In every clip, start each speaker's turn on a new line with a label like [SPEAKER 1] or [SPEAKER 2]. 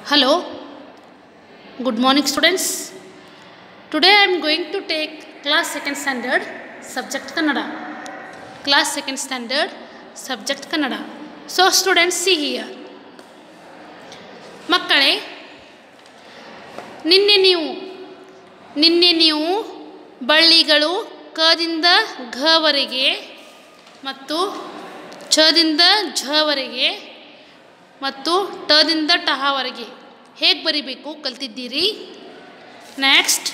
[SPEAKER 1] Hello, good morning students. Today I am going to take class 2nd standard subject Kannada. Class 2nd standard subject Kannada. So students, see here. ಮಕ್ಕಳೇ, ನಿನ್ನೆ ನೀವು ಬಳ್ಳಿಗಳು ಕದಿಂದ ಘವರೆಗೆ ಮತ್ತು ಚದಿಂದ ಝವರೆಗೆ ಮತ್ತು ಟದಿಂದ ಟಹವರೆಗೆ ಹೇಗೆ ಬರಿಬೇಕು ಕಲ್ತಿದ್ದೀರಿ. ನೆಕ್ಸ್ಟ್,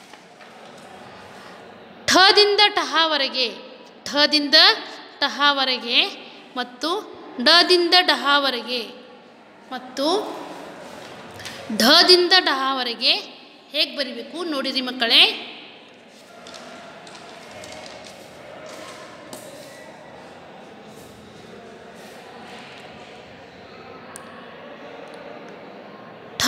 [SPEAKER 1] ಠದಿಂದ ಟಹವರೆಗೆ ಮತ್ತು ಡದಿಂದ ಡಹವರೆಗೆ ಮತ್ತು ಢದಿಂದ ಡಹವರೆಗೆ ಹೇಗೆ ಬರಿಬೇಕು ನೋಡಿರಿ ಮಕ್ಕಳೇ. ಠ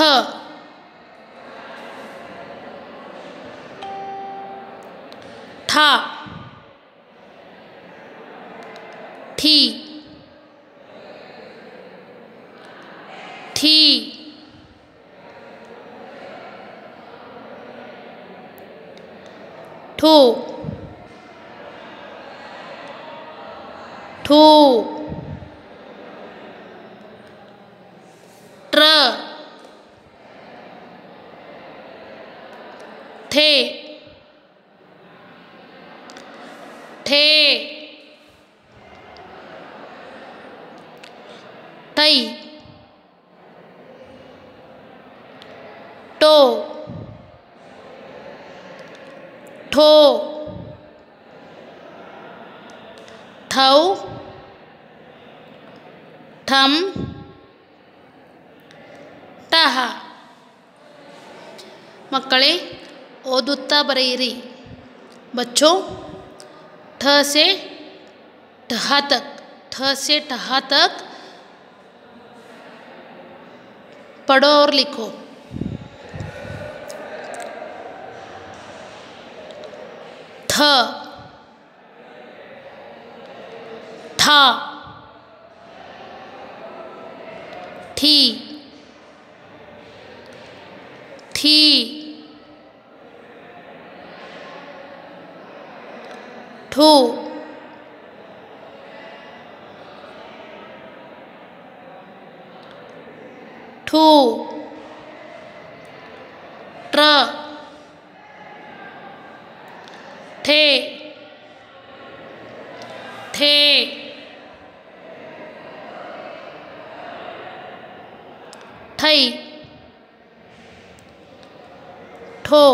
[SPEAKER 1] ಠ ಠಿ ಠಿ ಠೋ ಠೋ ಟ್ರ ಠೇ ಠೇ ಟೈ ಟೋ ಠೋ ಠೌ ಠಂ ಟಹ. ಮಕ್ಕಳೇ, ಓದುತ್ತಾ ಬರೆಯಿರಿ. बच्चों, ठ से ठह तक पढ़ो और लिखो. थ ठा ठी थी ठो ठो ट्र ठे ठे ठई ठो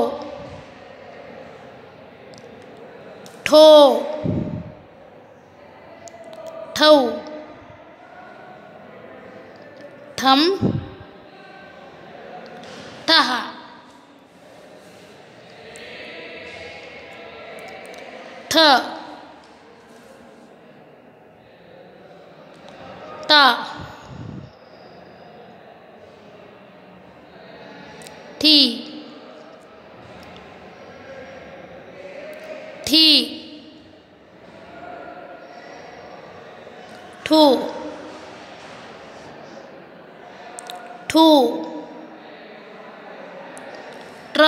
[SPEAKER 1] ठो ठौ ठम ठह. ठ ता ठी ठी ठू ठू ट्र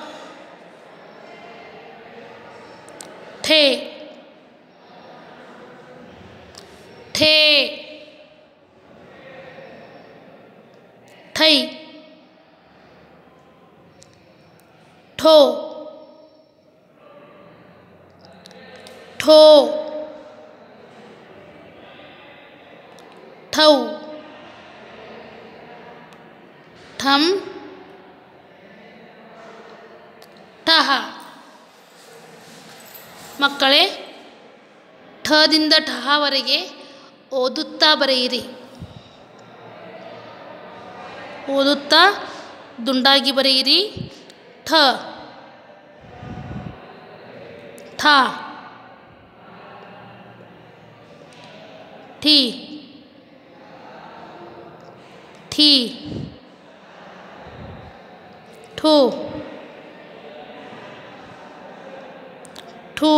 [SPEAKER 1] ठे ठे ठई ठो ठो ठौ ठम ठह. ಮಕ್ಕಳೇ, ಠದಿಂದ ಠಹವರೆಗೆ ಓದುತ್ತಾ ಬರೆಯಿರಿ. ಓದುತ್ತಾ ದುಂಡಾಗಿ ಬರೆಯಿರಿ. ಠ ಠ ಠಿ ಥಿ ठो ठू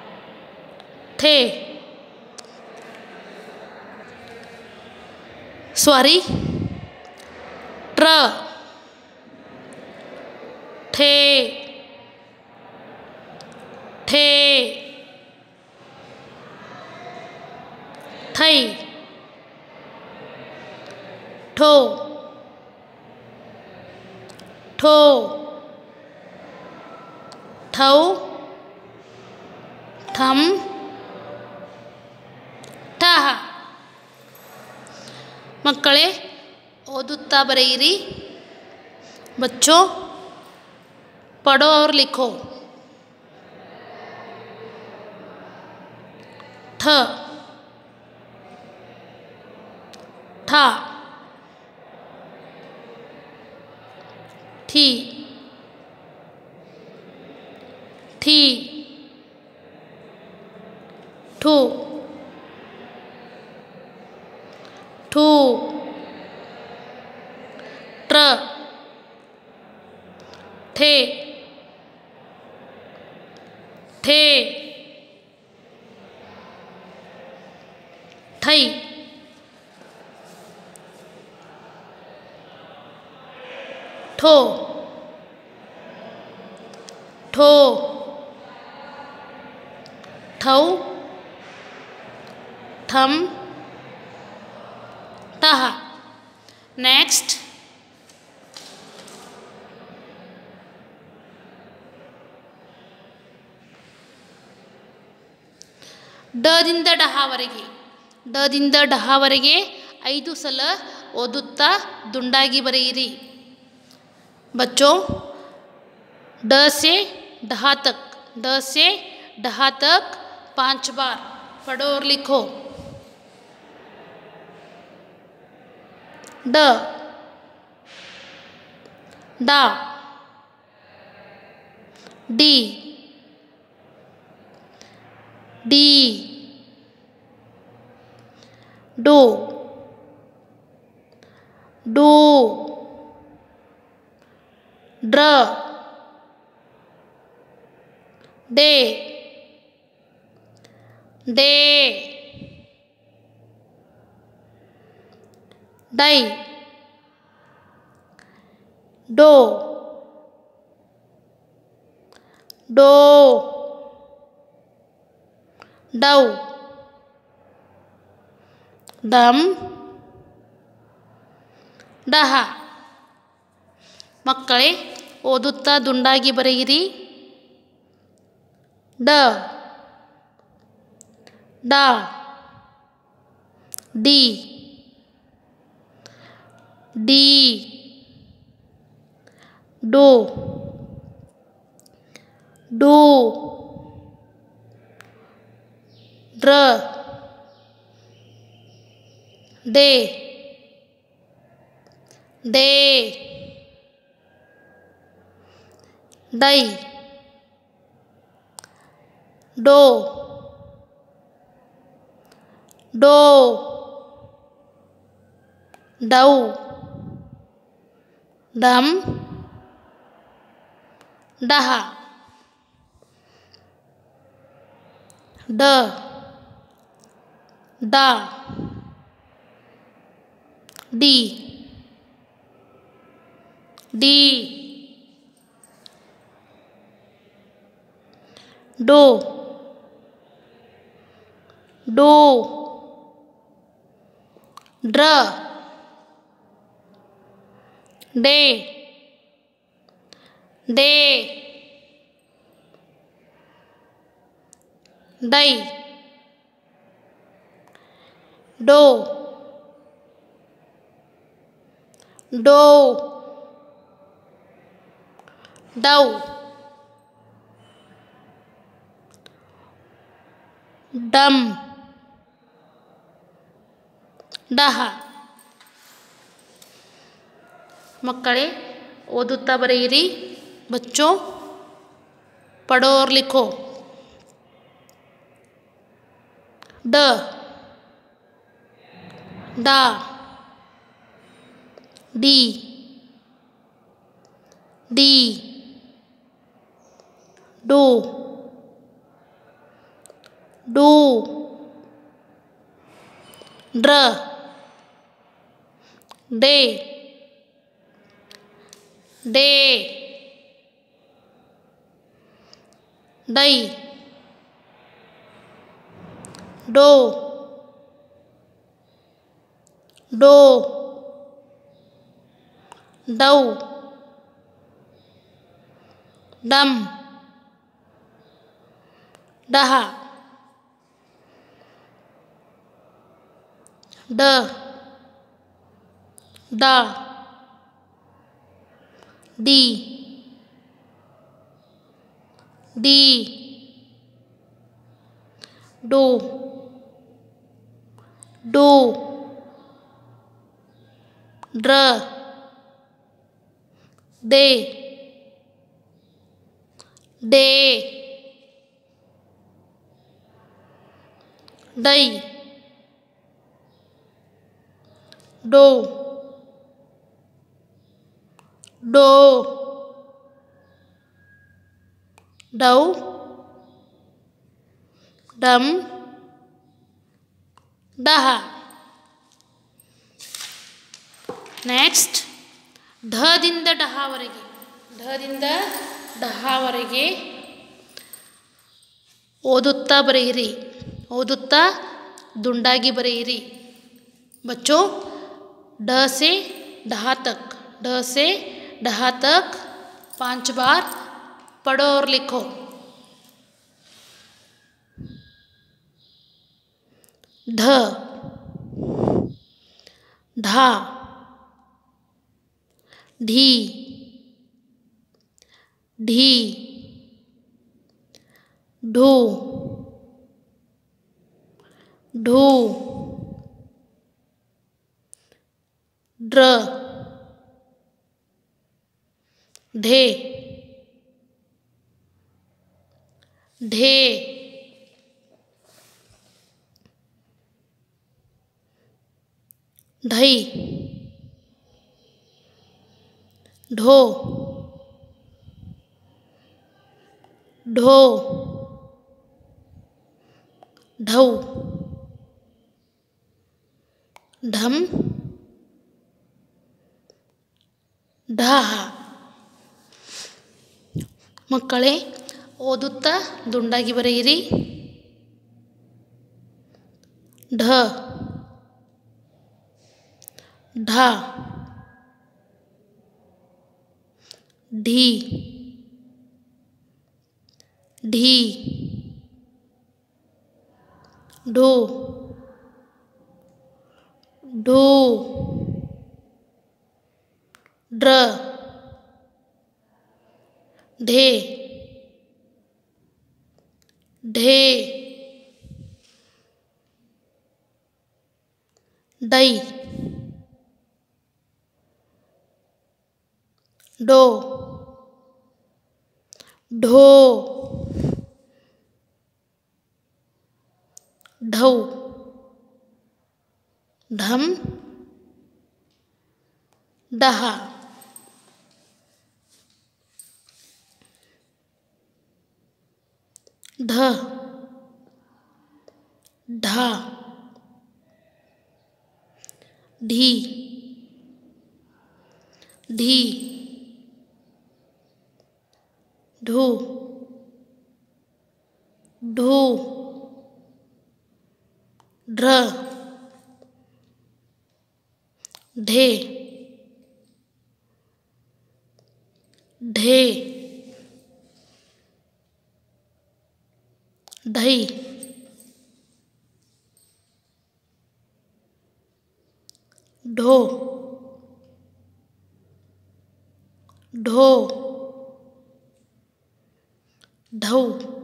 [SPEAKER 1] थे स्वारी ट्र ठे ठे थई ठो ठो ठौ ठम ठह ಮಕ್ಕಳೇ ಓದುತ್ತಾ ಬರೆಯಿರಿ बच्चों पढ़ो और लिखो ठ ठा ठी ठी ठू ठू ट्र ठे ठे ठई ठो ठो ठौ ठम ठह नेक्स्ट ಡದಿಂದ ಡಹವರೆಗೆ ಡದಿಂದ ಡಹವರೆಗೆ 5 ಸಲ ಓದುತ್ತಾ ದುಂಡಾಗಿ ಬರೆಯಿರಿ बच्चों ड से डहा तक ड से डहा तक 5 बार पढ़ो और लिखो ड डा डी डी डो डो ड्र डे डे डई डो डो डौ डम ಡಹ ಮಕ್ಕಳೇ ಓದುತ್ತಾ ದುಂಡಾಗಿ ಬರೆಯಿರಿ ಡ ಡ ಡಿ ಡಿ ಡೋ ಡೋ ಡ್ರ ಡೇ डे डई डो डो डौ डम डह ड डा डी डी डो डो ड्र डे डे डई डो डो डौ डम ಡಹ ಮಕ್ಕಳೇ ಓದುತ್ತಾ ಬರೆಯಿರಿ बच्चों पढ़ो और लिखो ड डा डी डी डो डो ड्र डे डे डई डो डो डऊ डम डहा ड डा डी डी डो डो ड्र डे डे डई डो डो डऊ डम डहा ನೆಕ್ಸ್ಟ್ ಢದಿಂದ ಡಹಾವರೆಗೆ ಢದಿಂದ ಡಹಾವರೆಗೆ ಓದುತ್ತಾ ಬರೆಯಿರಿ ಓದುತ್ತಾ ದುಂಡಾಗಿ ಬರೆಯಿರಿ बच्चों ढ से ढहा तक 5 बार पढ़ो और लिखो ढ ढा ढी ढी ढू ढू ड्र ढे ढे ढई ढो ढो ढऊ ढम ಢಹ ಮಕ್ಕಳೇ ಓದುತ್ತಾ ದುಂಡಾಗಿ ಬರೆಯಿರಿ ಢ ಢ ಢಿ ಢೀ ಢೋ ಢೋ ಡ್ರ ಢೇ ಢೇ ಡೈ ಡೋ ಢೋ ಢೌ ಢಂ ಢಹ ಢ ಢ ಢೀ ಢೀ ಢೂ ಢೂ ಢ್ರ ಢೇ ಢೇ ಢೈ ಢೋ ಢೋ ಢೌ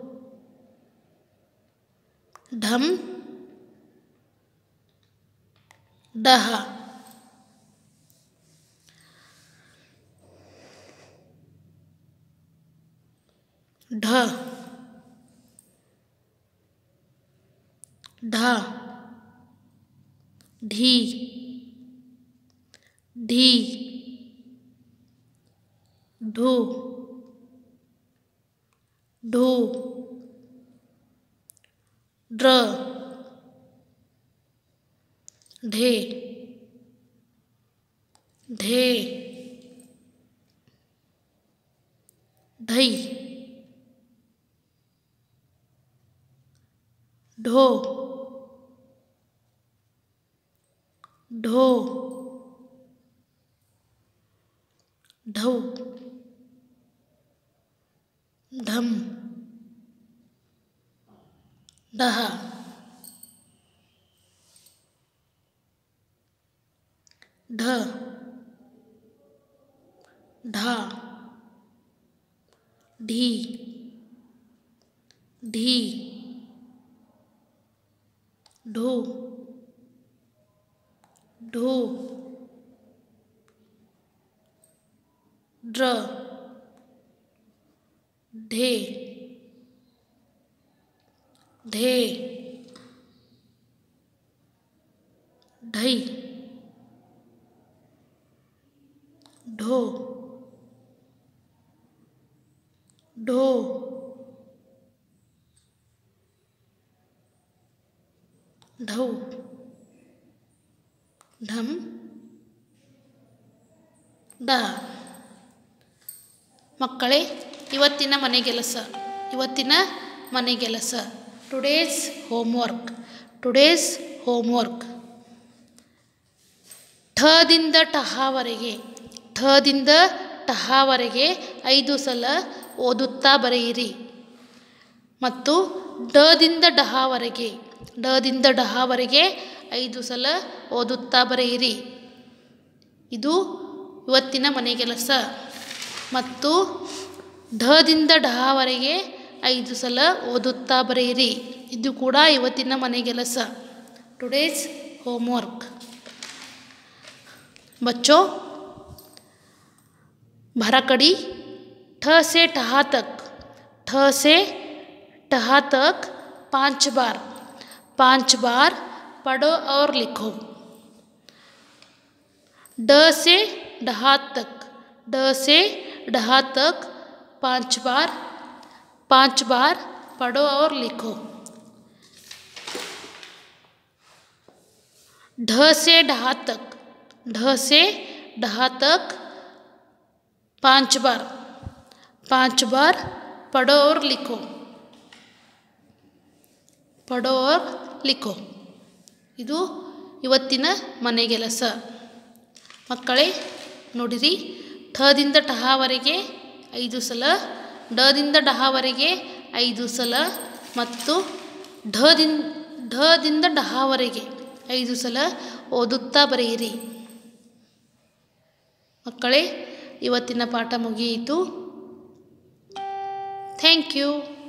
[SPEAKER 1] ಢಂ ಢಹ ಢ ಢ ಢೀ ಢೀ ಢೂ ಢೂ ಡ್ರ ಢೇ ढे ढई ढो ढो ढौ ढम ढहा ढ ढा ढी ढी ढो ढो ड्र ढे ढे ढई ढो ढो ढौ ಢಂ ಢ. ಮಕ್ಕಳೇ, ಇವತ್ತಿನ ಮನೆಗೆಲಸ ಟುಡೇಸ್ ಹೋಮ್ವರ್ಕ್ ಠದಿಂದ ಟಹಾವರೆಗೆ 5 ಸಲ ಓದುತ್ತಾ ಬರೆಯಿರಿ ಮತ್ತು ಢದಿಂದ ಢಹಾವರೆಗೆ 5 ಸಲ ಓದುತ್ತಾ ಬರೆಯಿರಿ. ಇದು ಇವತ್ತಿನ ಮನೆಗೆಲಸ. ಮತ್ತು ಢದಿಂದ ಢಹಾವರೆಗೆ 5 ಸಲ ಓದುತ್ತಾ ಬರೆಯಿರಿ. ಇದು ಕೂಡ ಇವತ್ತಿನ ಮನೆಗೆಲಸ. Today's homework. बच्चों, भराकड़ी ठ से ठहा तक 5 बार पढ़ो और लिखो. ड से ढहा तक 5 बार पढ़ो और लिखो. ढ से ढहा तक 5 बार पढ़ो और लिखो. ಇದು ಇವತ್ತಿನ ಮನೆಗೆಲಸ. ಮಕ್ಕಳೇ, ನೋಡಿರಿ, ಠದಿಂದ ಠಹಾವರೆಗೆ 5 ಸಲ, ಢದಿಂದ ಢಹಾವರೆಗೆ 5 ಸಲ ಮತ್ತು ಢದಿಂದ ಢಹಾವರೆಗೆ 5 ಸಲ ಓದುತ್ತಾ ಬರೆಯಿರಿ. ಮಕ್ಕಳೇ, ಇವತ್ತಿನ ಪಾಠ ಮುಗಿಯಿತು. Thank you.